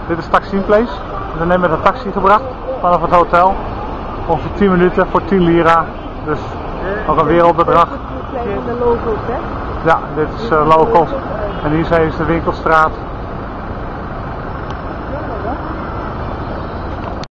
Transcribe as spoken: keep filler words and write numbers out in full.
Dit is Taksim Place. We zijn net met een taxi gebracht vanaf het hotel. Ongeveer tien minuten voor tien lira. Dus ook een wereldbedrag. De logo's, hè? Ja, dit is uh, local. En hier is de winkelstraat.